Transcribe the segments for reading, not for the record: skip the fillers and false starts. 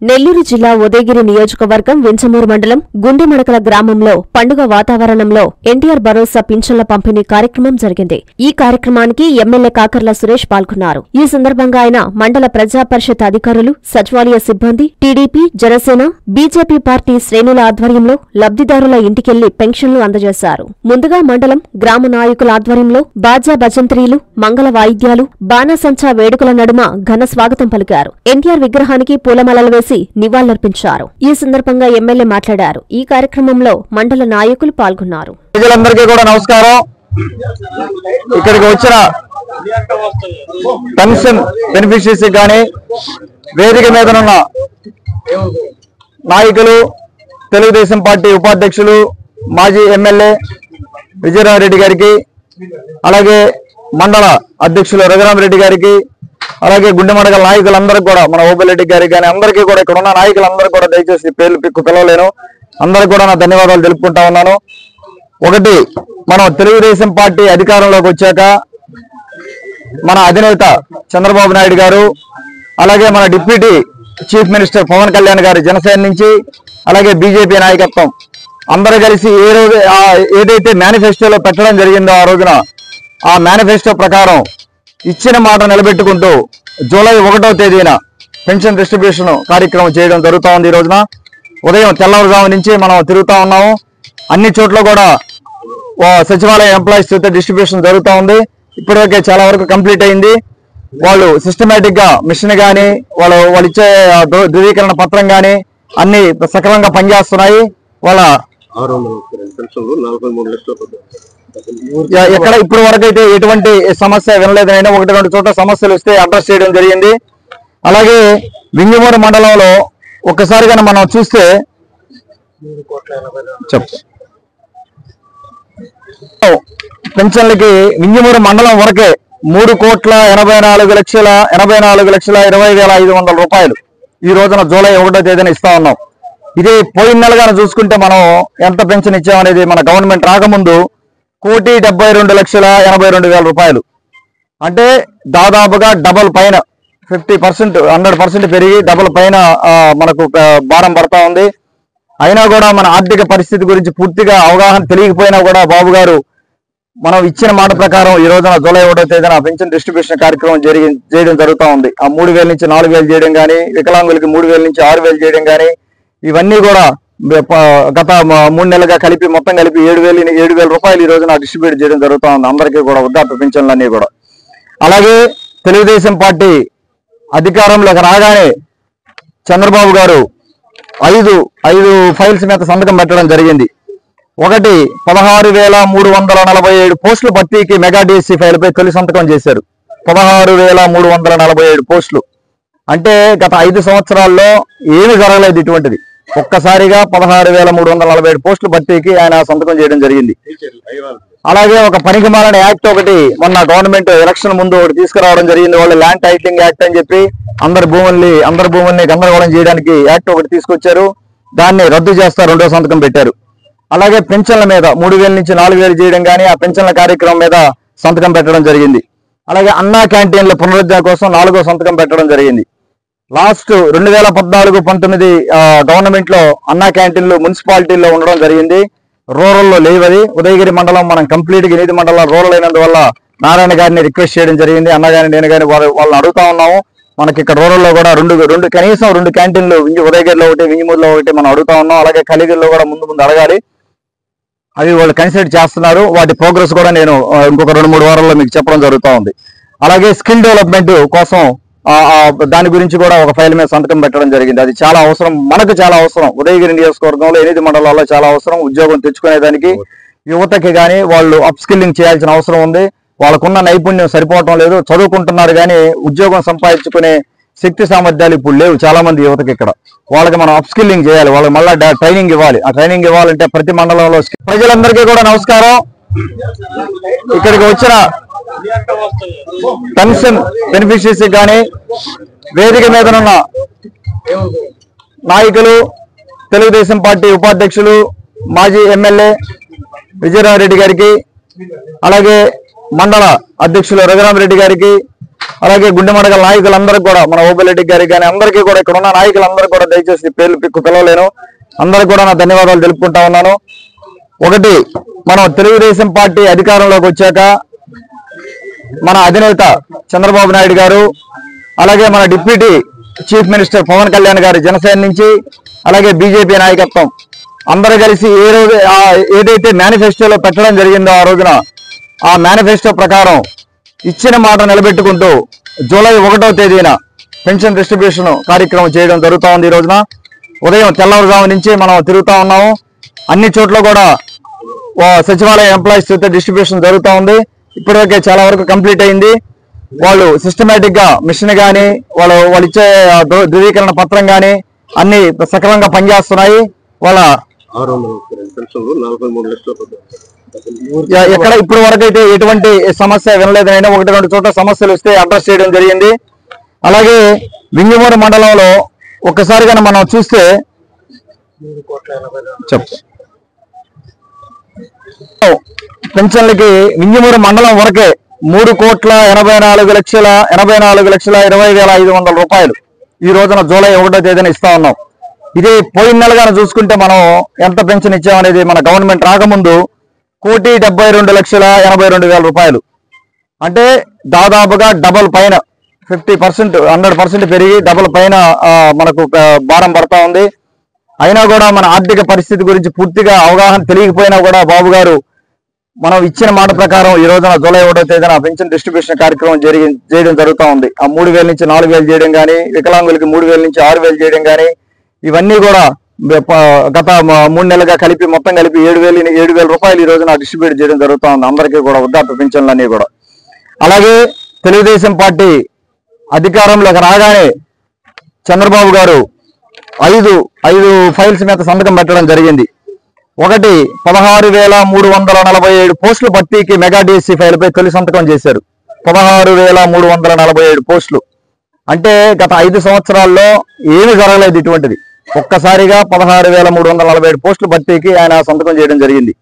నెల్లూరు జిల్లా ఉదయగిరి నియోజకవర్గం వించమూరు మండలం గుండెమడకల గ్రామంలో పండుగ వాతావరణంలో ఎన్టీఆర్ భరోసా పింఛన్ల పంపిణీ కార్యక్రమం జరిగింది. ఈ కార్యక్రమానికి ఎమ్మెల్యే కాకర్ల సురేష్ పాల్గొన్నారు. ఈ సందర్భంగా ఆయన మండల ప్రజా పరిషత్ అధికారులు, సచివాలయ సిబ్బంది, టీడీపీ, జనసేన, బీజేపీ పార్టీ శ్రేణుల ఆధ్వర్యంలో లబ్దిదారుల ఇంటికెళ్లి పెన్షన్లు అందజేశారు. ముందుగా మండలం, గ్రామ నాయకుల ఆధ్వర్యంలో బాజా భజంత్రీలు, మంగళ వాయిద్యాలు, బాణసంచా వేడుకల నడుమ ఘన స్వాగతం పలికారు. ఎన్టీఆర్ విగ్రహానికి పూలమాలలు వేసి నివాళులర్పించారు. ఈ సందర్భంగా ఎమ్మెల్యే మాట్లాడారు. ఈ కార్యక్రమంలో మండల నాయకులు పాల్గొన్నారు. ప్రజలందరికీ కూడా నమస్కారం. ఇక్కడికి వచ్చిన పెన్షన్ బెనిఫిషరీస్ కానీ, వేదిక మీదనున్న నాయకులు, తెలుగుదేశం పార్టీ ఉపాధ్యక్షులు, మాజీ ఎమ్మెల్యే విజయరామరెడ్డి గారికి, అలాగే మండల అధ్యక్షులు రఘురామరెడ్డి గారికి, అలాగే గుండెమడకల నాయకులందరికీ కూడా, మన ఓబిరెడ్డి గారికి కానీ అందరికీ కూడా, ఇక్కడ ఉన్న నాయకులందరూ కూడా దయచేసి పేర్లు పిలవలేను, అందరికీ కూడా నా ధన్యవాదాలు తెలుపుకుంటా ఉన్నాను. ఒకటి, మనం తెలుగుదేశం పార్టీ అధికారంలోకి వచ్చాక మన అధినేత చంద్రబాబు నాయుడు గారు, అలాగే మన deputy chief minister Pawan Kalyan garu Janasena నుంచి, అలాగే బీజేపీ నాయకత్వం అందరూ కలిసి ఏదైతే మేనిఫెస్టోలో పెట్టడం జరిగిందో ఆ రోజున, ఆ మేనిఫెస్టో ప్రకారం ఇచ్చిన మాట నిలబెట్టుకుంటూ జూలై 1వ తేదీన పెన్షన్ డిస్ట్రిబ్యూషన్ కార్యక్రమం చేయడం జరుగుతూ ఉంది. ఈ రోజున ఉదయం తెల్లవారుజాము నుంచి మనం తిరుగుతూ ఉన్నాము. అన్ని చోట్ల కూడా సచివాలయ ఎంప్లాయీస్ చేత డిస్ట్రిబ్యూషన్ జరుగుతూ ఉంది. ఇప్పటివరకే చాలా వరకు కంప్లీట్ అయింది. వాళ్ళు సిస్టమేటిక్ గా మిషన్ కానీ, వాళ్ళు ఇచ్చే ధృవీకరణ పత్రం కానీ అన్ని సక్రమంగా పనిచేస్తున్నాయి. వాళ్ళ ఎక్కడ ఇప్పటి వరకు అయితే ఎటువంటి సమస్య వినలేదైనా, 1-2 చోట్ల సమస్యలు వస్తే అడ్రస్ చేయడం జరిగింది. అలాగే వింజమూరు మండలంలో ఒక్కసారిగా మనం చూస్తే పెన్షన్లకి వింజమూరు మండలం వరకే 3,84,84,20,500 రూపాయలు ఈ రోజున జూలై 1వ తేదీన ఇస్తా ఉన్నాం. ఇది పోయిన నెలగానే చూసుకుంటే మనం ఎంత పెన్షన్ ఇచ్చామనేది, మన గవర్నమెంట్ రాకముందు 1,72,82,000 రూపాయలు, అంటే దాదాపుగా డబల్ పైన 50%, 100% పెరిగి డబల్ పైన మనకు భారం పడతా ఉంది. అయినా కూడా మన ఆర్థిక పరిస్థితి గురించి పూర్తిగా అవగాహన తెలియకపోయినా కూడా బాబు గారు మనం ఇచ్చిన మాట ప్రకారం ఈ రోజున జూలై 1వ తేదీన పెన్షన్ డిస్ట్రిబ్యూషన్ కార్యక్రమం చేయడం జరుగుతూ ఉంది. ఆ 3,000 నుంచి 4,000 చేయడం కానీ, వికలాంగులకి 3,000 నుంచి 6,000 చేయడం కానీ, ఇవన్నీ కూడా గత 3 నెలలుగా కలిపి మొత్తం కలిపి 7,000 రూపాయలు ఈ రోజున డిస్ట్రిబ్యూట్ చేయడం జరుగుతూ ఉంది అందరికీ కూడా, వృద్ధాప్య పెన్షన్లన్నీ కూడా. అలాగే తెలుగుదేశం పార్టీ అధికారంలోకి రాగానే చంద్రబాబు గారు 5 ఫైల్స్ మీద సంతకం పెట్టడం జరిగింది. ఒకటి, 16,347 పోస్టుల భర్తీకి మెగా డిఎస్సి ఫైల్ పై తొలి సంతకం చేశారు. 16,347 పోస్టులు అంటే గత 5 సంవత్సరాల్లో ఏమి జరగలేదు ఇటువంటిది. ఒక్కసారిగా 16,347 పోస్టుల భర్తీకి ఆయన సంతకం చేయడం జరిగింది. అలాగే ఒక పనికిమాలిన యాక్ట్ ఒకటి మొన్న గవర్నమెంట్ ఎలక్షన్ ముందు ఒకటి తీసుకురావడం జరిగింది. వాళ్ళు ల్యాండ్ టైటిలింగ్ యాక్ట్ అని చెప్పి అందరి భూముల్ని గందరగోళం చేయడానికి యాక్ట్ ఒకటి తీసుకొచ్చారు. దాన్ని రద్దు చేస్తా 2వ సంతకం పెట్టారు. అలాగే పెన్షన్ల మీద 3,000 నుంచి 4,000 చేయడం కానీ, ఆ పెన్షన్ల కార్యక్రమం మీద సంతకం పెట్టడం జరిగింది. అలాగే అన్నా క్యాంటీన్ల పునరుద్ధరణ కోసం 4వ సంతకం పెట్టడం జరిగింది. లాస్ట్ 2014-19 గవర్నమెంట్ లో అన్నా క్యాంటీన్లు మున్సిపాలిటీల్లో ఉండడం జరిగింది, రూరల్లో లేవది. ఉదయగిరి మండలం మనం కంప్లీట్ గా 8 మండలం రూరల్ అయినందువల్ల నారాయణ గారిని రిక్వెస్ట్ చేయడం జరిగింది. అన్న గారిని, నేను కానీ వాళ్ళని అడుగుతా ఉన్నాము. మనకి ఇక్కడ రూరల్లో కూడా కనీసం 2 క్యాంటీన్లు ఉదయగిరిలో ఒకటి, వింజమూరులో ఒకటి మనం అడుగుతా ఉన్నాం. అలాగే కలిగిరిలో కూడా ముందు అడగాలి. అవి వాళ్ళు కన్సిడర్ చేస్తున్నారు. వాటి ప్రోగ్రెస్ కూడా నేను ఇంకొక 2-3 వారాల్లో మీకు చెప్పడం జరుగుతూ ఉంది. అలాగే స్కిల్ డెవలప్మెంట్ కోసం దాని గురించి కూడా ఒక ఫైల్ మీద సంతకం పెట్టడం జరిగింది. అది చాలా అవసరం, మనకు చాలా అవసరం. ఉదయగిరి నియోజకవర్గంలో 8 మండలాల్లో చాలా అవసరం. ఉద్యోగం తెచ్చుకునేదానికి యువతకి కానీ వాళ్ళు అప్ స్కిల్లింగ్ చేయాల్సిన అవసరం ఉంది. వాళ్ళకున్న నైపుణ్యం సరిపోవటం లేదు. చదువుకుంటున్నారు కానీ ఉద్యోగం సంపాదించుకునే శక్తి సామర్థ్యాలు ఇప్పుడు లేవు చాలా మంది యువతకి. ఇక్కడ వాళ్ళకి మనం అప్ స్కిల్లింగ్ చేయాలి, వాళ్ళకి మళ్ళీ ట్రైనింగ్ ఇవ్వాలి. ఆ ట్రైనింగ్ ఇవ్వాలంటే ప్రతి మండలంలో. ప్రజలందరికీ కూడా నమస్కారం. ఇక్కడికి వచ్చిన పెన్షన్ బెనిఫిషరీస్ కానీ, వేదిక మీదనున్న నాయకులు, తెలుగుదేశం పార్టీ ఉపాధ్యక్షులు, మాజీ ఎమ్మెల్యే విజయరామరెడ్డి గారికి, అలాగే మండల అధ్యక్షులు రఘురామరెడ్డి గారికి, అలాగే గుండెమడగల నాయకులందరికీ కూడా, మన ఓబిరెడ్డి గారికి కానీ అందరికీ కూడా, ఇక్కడ ఉన్న నాయకులందరికీ కూడా దయచేసి పేర్లు పిలవలేను, అందరికీ కూడా నా ధన్యవాదాలు తెలుపుకుంటా ఉన్నాను. ఒకటి, మనం తెలుగుదేశం పార్టీ అధికారంలోకి వచ్చాక మన అధినేత చంద్రబాబు నాయుడు గారు, అలాగే మన deputy chief minister Pawan Kalyan garu Janasena నుంచి, అలాగే బీజేపీ నాయకత్వం అందరూ కలిసి ఏదైతే మేనిఫెస్టోలో పెట్టడం జరిగిందో ఆ రోజున, ఆ మేనిఫెస్టో ప్రకారం ఇచ్చిన మాట నిలబెట్టుకుంటూ జూలై 1వ తేదీన పెన్షన్ డిస్ట్రిబ్యూషన్ కార్యక్రమం చేయడం జరుగుతూ ఉంది. ఈ రోజున ఉదయం తెల్లవారుజాము నుంచి మనం తిరుగుతూ ఉన్నాము. అన్ని చోట్ల కూడా సచివాలయ ఎంప్లాయీస్ చేత డిస్ట్రిబ్యూషన్ జరుగుతూ ఉంది. ఇప్పటివరకే చాలా వరకు కంప్లీట్ అయింది. వాళ్ళు సిస్టమేటిక్ గా మిషన్ కానీ వాళ్ళు ఇచ్చే ధృవీకరణ పత్రం కానీ అన్ని సక్రమంగా పనిచేస్తున్నాయి. వాళ్ళ ఎక్కడ ఇప్పటి వరకు అయితే ఎటువంటి సమస్య వినలేదైనా 1-2 చోట్ల సమస్యలు వస్తే అడ్రస్ చేయడం జరిగింది. అలాగే వింజమూరు మండలంలో ఒక్కసారిగా మనం చూస్తే పెన్షన్లకి వింజమూరు మండలం వరకే 3,84,20,500 రూపాయలు ఈ రోజున జూలై 1వ తేదీన ఇస్తా ఉన్నాం. ఇదే పోయిన నెలగానే చూసుకుంటే మనం ఎంత పెన్షన్ ఇచ్చామనేది మన గవర్నమెంట్ రాకముందు 1,72,82,000 రూపాయలు. అంటే దాదాపుగా డబల్ పైన 50%, 100% పెరిగి డబల్ పైన మనకు భారం పడతా ఉంది. అయినా కూడా మన ఆర్థిక పరిస్థితి గురించి పూర్తిగా అవగాహన తెలియకపోయినా కూడా బాబు గారు మనం ఇచ్చిన మాట ప్రకారం ఈ రోజున జూలై 1వ తేదీన పెన్షన్ డిస్ట్రిబ్యూషన్ కార్యక్రమం చేయడం జరుగుతూ ఉంది. ఆ 3,000 నుంచి 4,000 చేయడం కానీ, వికలాంగులకి 3,000 నుంచి 6,000 చేయడం కానీ, ఇవన్నీ కూడా గత 3 నెలలుగా కలిపి మొత్తం కలిపి 7,000 రూపాయలు ఈ రోజున డిస్ట్రిబ్యూట్ చేయడం జరుగుతూ ఉంది అందరికీ కూడా, వృద్ధాప్య పెన్షన్లన్నీ కూడా. అలాగే తెలుగుదేశం పార్టీ అధికారంలోకి రాగానే చంద్రబాబు గారు 5 ఫైల్స్ మీద సంతకం పెట్టడం జరిగింది. ఒకటి, 16,347 పోస్టులు భర్తీకి మెగా డిఎస్సి ఫైల్ పై తొలి సంతకం చేశారు. 16,347 పోస్టులు అంటే గత 5 సంవత్సరాల్లో ఏమీ జరగలేదు ఇటువంటిది. ఒక్కసారిగా 16,347 పోస్టులు భర్తీకి ఆయన సంతకం చేయడం జరిగింది.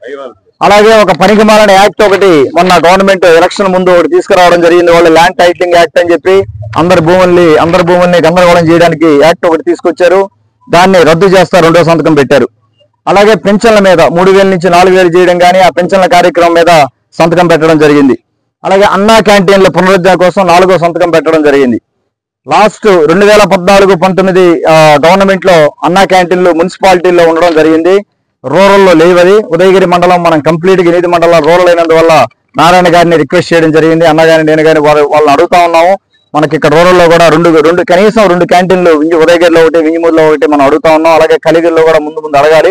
అలాగే ఒక పనికిమాలిన యాక్ట్ ఒకటి మొన్న గవర్నమెంట్ ఎలక్షన్ ముందు ఒకటి తీసుకురావడం జరిగింది. వాళ్ళు ల్యాండ్ టైటిలింగ్ యాక్ట్ అని చెప్పి అందరి భూముల్ని గందరగోళం చేయడానికి యాక్ట్ ఒకటి తీసుకొచ్చారు. దాన్ని రద్దు చేస్తా 2వ సంతకం పెట్టారు. అలాగే పెన్షన్ల మీద 3,000 నుంచి 4,000 చేయడం కానీ ఆ పెన్షన్ల కార్యక్రమం మీద సంతకం పెట్టడం జరిగింది. అలాగే అన్నా క్యాంటీన్ల పునరుద్ధరణ కోసం 4వ సంతకం పెట్టడం జరిగింది. లాస్ట్ 2014-19 గవర్నమెంట్ లో అన్నా క్యాంటీన్లు మున్సిపాలిటీల్లో ఉండడం జరిగింది, రూరల్లో లేవది. ఉదయగిరి మండలం మనం కంప్లీట్ గా 8 మండలం రూరల్ అయినందువల్ల నారాయణ గారిని రిక్వెస్ట్ చేయడం జరిగింది. అన్న గారిని నేను కానీ వాళ్ళని అడుగుతా ఉన్నాము. మనకి ఇక్కడ రూరల్లో కూడా కనీసం 2 క్యాంటీన్లు ఉదయగిరిలో ఒకటి, వింజమూరులో ఒకటి మనం అడుగుతా ఉన్నాం. అలాగే కలిగిరిలో కూడా ముందు అడగాలి.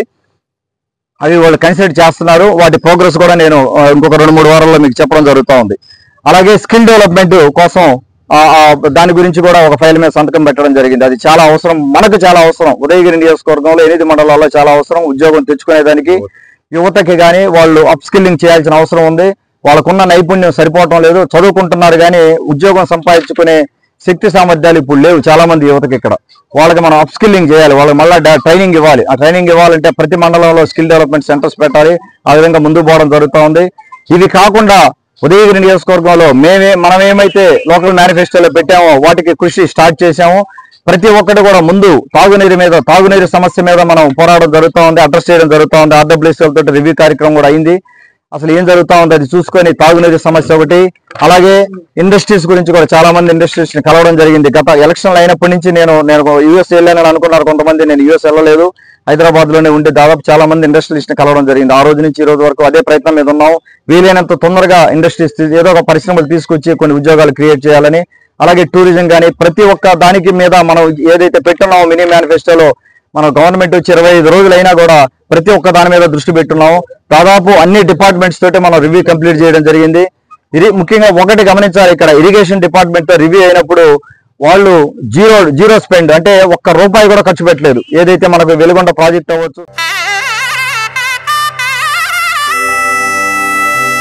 అవి వాళ్ళు కన్సిడర్ చేస్తున్నారు. వాటి ప్రోగ్రెస్ కూడా నేను ఇంకొక 2-3 వారాల్లో మీకు చెప్పడం జరుగుతూ ఉంది. అలాగే స్కిల్ డెవలప్మెంట్ కోసం దాని గురించి కూడా ఒక ఫైల్ మీద సంతకం పెట్టడం జరిగింది. అది చాలా అవసరం, మనకు చాలా అవసరం. ఉదయగిరి నియోజకవర్గంలో 8 మండలాల్లో చాలా అవసరం. ఉద్యోగం తెచ్చుకునేదానికి యువతకి కానీ వాళ్ళు అప్ స్కిల్లింగ్ చేయాల్సిన అవసరం ఉంది. వాళ్ళకున్న నైపుణ్యం సరిపోవటం లేదు. చదువుకుంటున్నారు కానీ ఉద్యోగం సంపాదించుకునే శక్తి సామర్థ్యాలు ఇప్పుడు లేవు చాలా మంది యువతకి. ఇక్కడ వాళ్ళకి మనం అప్ స్కిల్లింగ్ చేయాలి, వాళ్ళకి మళ్ళీ ట్రైనింగ్ ఇవ్వాలి. ఆ ట్రైనింగ్ ఇవ్వాలంటే ప్రతి మండలంలో స్కిల్ డెవలప్మెంట్ సెంటర్స్ పెట్టాలి. ఆ విధంగా ముందుకు పోవడం జరుగుతూ ఉంది. ఇది కాకుండా ఉదయగిరి నియోజకవర్గంలో మనం ఏమైతే లోకల్ మేనిఫెస్టోలో పెట్టామో వాటికి కృషి స్టార్ట్ చేశాము. ప్రతి ఒక్కటి కూడా ముందు తాగునీరు సమస్య మీద మనం పోరాడడం జరుగుతూ ఉంది, అడ్రస్ చేయడం జరుగుతూ ఉంది. ఆర్డబ్ల్యూసీలతో రివ్యూ కార్యక్రమం కూడా అయింది. అసలు ఏం జరుగుతూ ఉంది అది చూసుకొని తాగునీరు సమస్య ఒకటి. అలాగే ఇండస్ట్రీస్ గురించి కూడా చాలా మంది ఇండస్ట్రీస్ ని కలవడం జరిగింది. గత ఎలక్షన్లు అయినప్పటి నుంచి నేను యూఎస్ వెళ్ళానని అనుకున్నారు కొంతమంది. నేను యూఎస్ వెళ్ళలేదు, హైదరాబాద్ లోనే ఉండి దాదాపు చాలా మంది ఇండస్ట్రియలిస్ట్ ని కలవడం జరిగింది. ఆ రోజు నుంచి ఈ రోజు వరకు అదే ప్రయత్నం మీద ఉన్నాం. వీలైనంత తొందరగా ఇండస్ట్రీస్ ఏదో ఒక పరిశ్రమలు తీసుకొచ్చి కొన్ని ఉద్యోగాలు క్రియేట్ చేయాలని, అలాగే టూరిజం కానీ ప్రతి ఒక్క దానికి మీద మనం ఏదైతే పెట్టున్నామో మినీ మేనిఫెస్టోలో మన గవర్నమెంట్ వచ్చి 25 రోజులైనా కూడా ప్రతి ఒక్క దాని మీద దృష్టి పెట్టున్నాము. దాదాపు అన్ని డిపార్ట్మెంట్స్ తోటి మనం రివ్యూ కంప్లీట్ చేయడం జరిగింది. ఇది ముఖ్యంగా ఒకటి గమనించాలి, ఇక్కడ ఇరిగేషన్ డిపార్ట్మెంట్ తో రివ్యూ అయినప్పుడు వాళ్ళు జీరో స్పెండ్, అంటే ఒక్క రూపాయి కూడా ఖర్చు పెట్టలేదు. ఏదైతే మనకు వెలుగొండ ప్రాజెక్ట్ అవ్వచ్చు,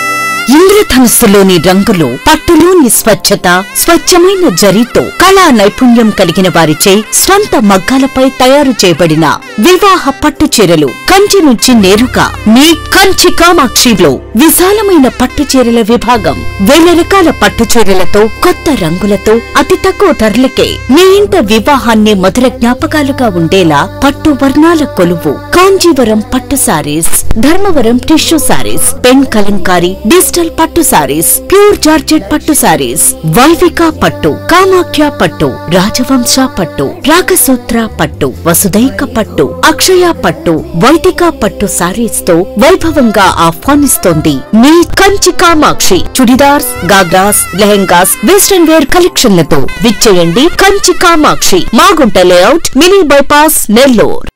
ఇంద్రధనుస్సులోని రంగులు, పట్టులోని స్వచ్ఛత, స్వచ్ఛమైన జరీతో కళా నైపుణ్యం కలిగిన వారిచే స్వంత మగ్గాలపై తయారు చేయబడిన వివాహ పట్టు చీరలు కంచి నుంచి నేరుగా మీ కంచి కామాక్షిలో విశాలమైన పట్టు చీరల విభాగం. వేల రకాల పట్టు చీరలతో, కొత్త రంగులతో, అతి తక్కువ ధరలకే మీ ఇంట వివాహాన్ని మధుర జ్ఞాపకాలుగా ఉండేలా పట్టు వర్ణాల కొలువు. కాంజీవరం పట్టు saris, Dharmavaram tissue saris, pen Kalamkari, digital పట్టు సారీస్, ప్యూర్ జార్జెట్ పట్టు సారీస్, వైవిక పట్టు, కామాఖ్య పట్టు, రాజవంశ పట్టు, రాగసూత్ర పట్టు, వసుదైక పట్టు, అక్షయ పట్టు, వైదిక పట్టు సారీస్ తో వైభవంగా ఆహ్వానిస్తోంది మీ కంచి కామాక్షి. చుడిదార్స్, గాగ్రాస్, లెహెంగాస్, వెస్టర్న్ వేర్ కలెక్షన్లతో విచ్చేయండి Kanchi Kamakshi, Magunta layout, mini bypass, Nellore.